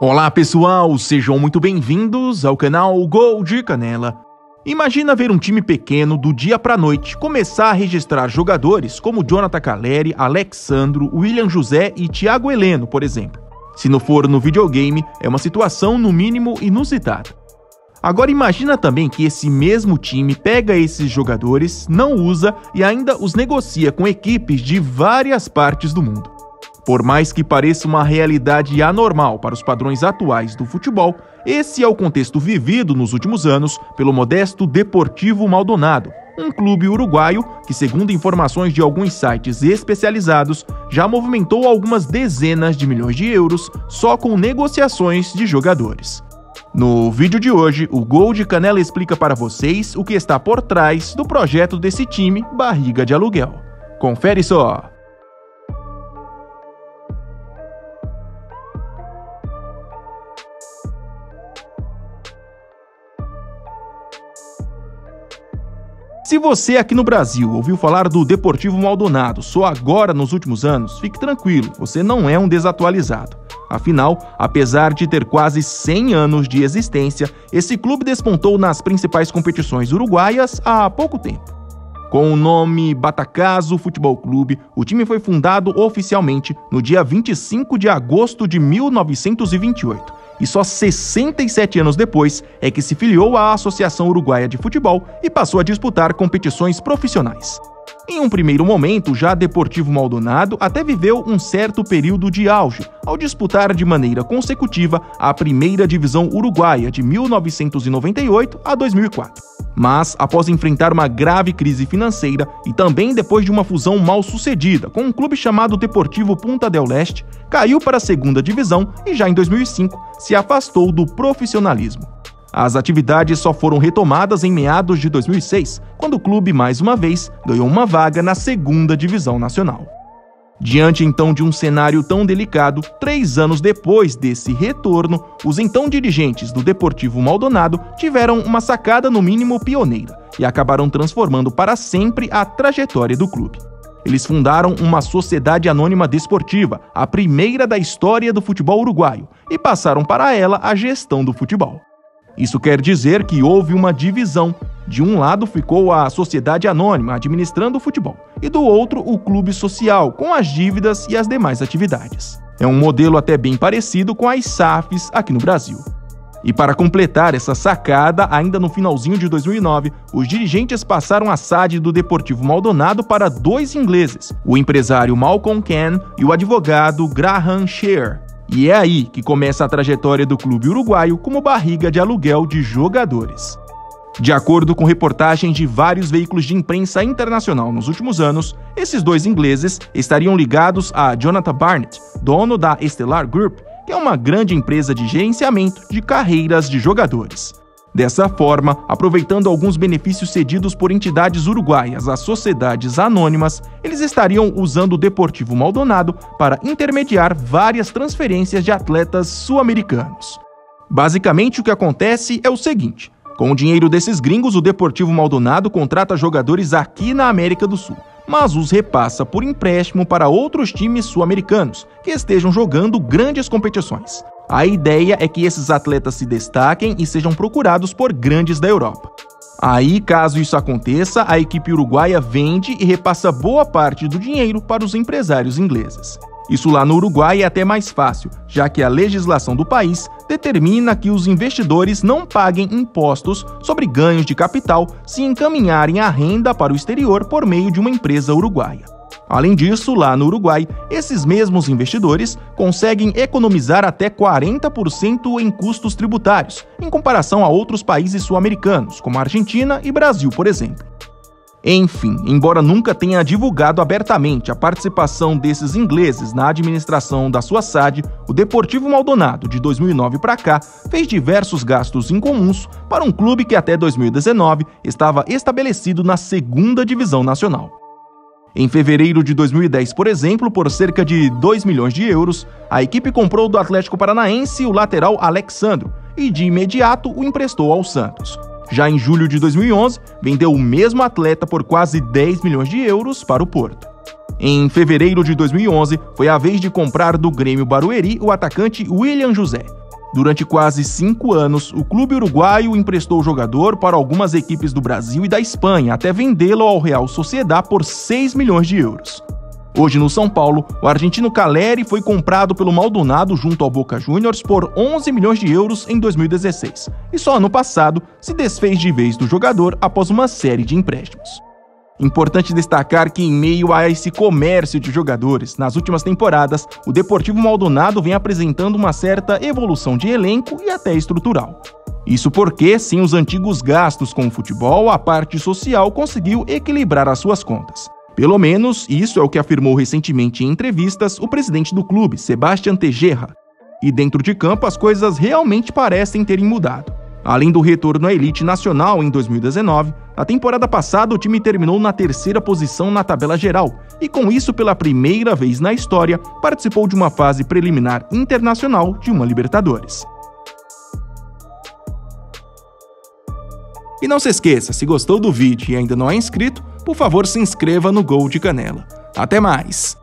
Olá pessoal, sejam muito bem-vindos ao canal Gol de Canela. Imagina ver um time pequeno do dia para a noite começar a registrar jogadores como Jonathan Calleri, Alexandro, William José e Thiago Heleno, por exemplo. Se não for no videogame, é uma situação no mínimo inusitada. Agora imagina também que esse mesmo time pega esses jogadores, não usa e ainda os negocia com equipes de várias partes do mundo. Por mais que pareça uma realidade anormal para os padrões atuais do futebol, esse é o contexto vivido nos últimos anos pelo modesto Deportivo Maldonado, um clube uruguaio que, segundo informações de alguns sites especializados, já movimentou algumas dezenas de milhões de euros só com negociações de jogadores. No vídeo de hoje, o Gol de Canela explica para vocês o que está por trás do projeto desse time barriga de aluguel. Confere só! Se você aqui no Brasil ouviu falar do Deportivo Maldonado só agora nos últimos anos, fique tranquilo, você não é um desatualizado. Afinal, apesar de ter quase 100 anos de existência, esse clube despontou nas principais competições uruguaias há pouco tempo. Com o nome Batacazo Futebol Clube, o time foi fundado oficialmente no dia 25 de agosto de 1928. E só 67 anos depois é que se filiou à Associação Uruguaia de Futebol e passou a disputar competições profissionais. Em um primeiro momento, já Deportivo Maldonado até viveu um certo período de auge, ao disputar de maneira consecutiva a Primeira Divisão Uruguaia de 1998 a 2004. Mas, após enfrentar uma grave crise financeira e também depois de uma fusão mal sucedida com um clube chamado Deportivo Punta del Este, caiu para a segunda divisão e já em 2005 se afastou do profissionalismo. As atividades só foram retomadas em meados de 2006, quando o clube mais uma vez ganhou uma vaga na segunda divisão nacional. Diante então de um cenário tão delicado, 3 anos depois desse retorno, os então dirigentes do Deportivo Maldonado tiveram uma sacada no mínimo pioneira e acabaram transformando para sempre a trajetória do clube. Eles fundaram uma sociedade anônima desportiva, a primeira da história do futebol uruguaio, e passaram para ela a gestão do futebol. Isso quer dizer que houve uma divisão. De um lado ficou a sociedade anônima administrando o futebol e do outro o clube social com as dívidas e as demais atividades. É um modelo até bem parecido com as SAFs aqui no Brasil. E para completar essa sacada, ainda no finalzinho de 2009, os dirigentes passaram a SAD do Deportivo Maldonado para 2 ingleses, o empresário Malcolm Cann e o advogado Graham Shear. E é aí que começa a trajetória do clube uruguaio como barriga de aluguel de jogadores. De acordo com reportagens de vários veículos de imprensa internacional nos últimos anos, esses 2 ingleses estariam ligados a Jonathan Barnett, dono da Stellar Group, que é uma grande empresa de gerenciamento de carreiras de jogadores. Dessa forma, aproveitando alguns benefícios cedidos por entidades uruguaias às sociedades anônimas, eles estariam usando o Deportivo Maldonado para intermediar várias transferências de atletas sul-americanos. Basicamente, o que acontece é o seguinte: com o dinheiro desses gringos, o Deportivo Maldonado contrata jogadores aqui na América do Sul, mas os repassa por empréstimo para outros times sul-americanos que estejam jogando grandes competições. A ideia é que esses atletas se destaquem e sejam procurados por grandes da Europa. Aí, caso isso aconteça, a equipe uruguaia vende e repassa boa parte do dinheiro para os empresários ingleses. Isso lá no Uruguai é até mais fácil, já que a legislação do país determina que os investidores não paguem impostos sobre ganhos de capital se encaminharem a renda para o exterior por meio de uma empresa uruguaia. Além disso, lá no Uruguai, esses mesmos investidores conseguem economizar até 40% em custos tributários, em comparação a outros países sul-americanos, como a Argentina e Brasil, por exemplo. Enfim, embora nunca tenha divulgado abertamente a participação desses ingleses na administração da sua SAD, o Deportivo Maldonado, de 2009 para cá, fez diversos gastos incomuns para um clube que até 2019 estava estabelecido na segunda divisão nacional. Em fevereiro de 2010, por exemplo, por cerca de 2 milhões de euros, a equipe comprou do Atlético Paranaense o lateral Alexandro e de imediato o emprestou ao Santos. Já em julho de 2011, vendeu o mesmo atleta por quase 10 milhões de euros para o Porto. Em fevereiro de 2011, foi a vez de comprar do Grêmio Barueri o atacante William José. Durante quase 5 anos, o clube uruguaio emprestou o jogador para algumas equipes do Brasil e da Espanha, até vendê-lo ao Real Sociedad por 6 milhões de euros. Hoje, no São Paulo, o argentino Caleri foi comprado pelo Maldonado junto ao Boca Juniors por 11 milhões de euros em 2016. E só ano passado se desfez de vez do jogador após uma série de empréstimos. Importante destacar que, em meio a esse comércio de jogadores, nas últimas temporadas, o Deportivo Maldonado vem apresentando uma certa evolução de elenco e até estrutural. Isso porque, sem os antigos gastos com o futebol, a parte social conseguiu equilibrar as suas contas. Pelo menos, isso é o que afirmou recentemente em entrevistas o presidente do clube, Sebastián Tejerra. E dentro de campo, as coisas realmente parecem terem mudado. Além do retorno à elite nacional em 2019, a temporada passada o time terminou na 3ª posição na tabela geral e, com isso, pela primeira vez na história, participou de uma fase preliminar internacional de uma Libertadores. E não se esqueça, se gostou do vídeo e ainda não é inscrito, por favor se inscreva no Gol de Canela. Até mais!